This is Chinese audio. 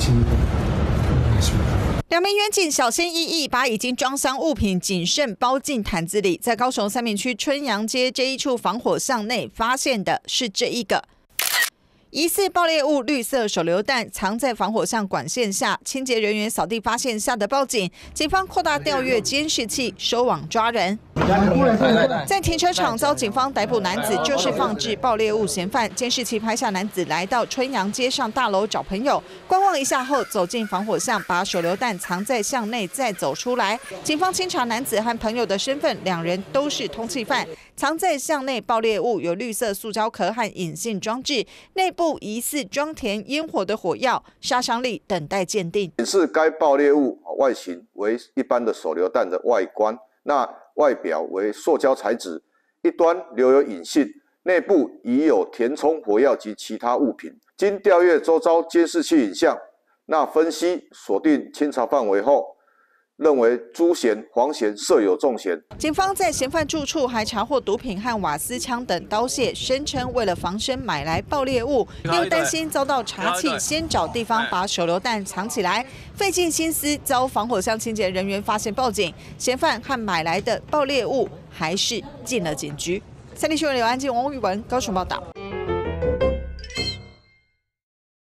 心一点，没事。 两名员警小心翼翼把已经装箱物品谨慎包进毯子里，在高雄三民区春阳街这一处防火巷内发现的是这一个疑似爆裂物绿色手榴弹藏在防火巷管线下，清洁人员扫地发现，吓得报警。警方扩大调阅监视器，收网抓人。在停车场遭警方逮捕男子，就是放置爆裂物嫌犯。监视器拍下男子来到春阳街上大楼找朋友，观望一下后走进防火巷，把手榴弹藏在巷内，再走出来。警方清查男子和朋友的身份，两人都是通缉犯。藏在巷内爆裂物有绿色塑胶壳和引信装置，内部疑似装填烟火的火药，杀伤力等待鉴定。 显示该爆裂物外形为一般的手榴弹的外观，那外表为塑胶材质，一端留有引信，内部已有填充火药及其他物品。经调阅周遭监视器影像，那分析锁定清查范围后，认为朱嫌、黄嫌设有重嫌。 警方在嫌犯住处还查获毒品和瓦斯枪等刀械，声称为了防身买来爆裂物，又担心遭到查缉，先找地方把手榴弹藏起来，费尽心思遭防火巷清洁人员发现报警。嫌犯和买来的爆裂物还是进了警局。三立新闻刘安静、王玉文高雄报道。